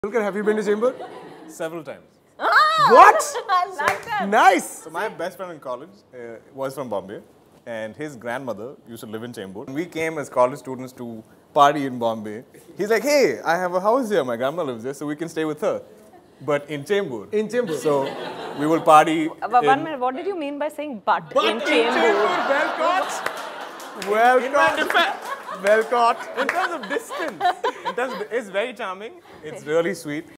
Dulquer, have you been to Chembur? Several times. What? I like that. Nice. So my best friend in college was from Bombay, and his grandmother used to live in Chembur. We came as college students to party in Bombay. He's like, hey, I have a house here. My grandma lives there, so we can stay with her. But in Chembur. In Chembur. So we will party. But 1 minute, what did you mean by saying but in Chembur? Well caught. Well caught. Well caught. In terms of distance, it's very charming. It's really sweet.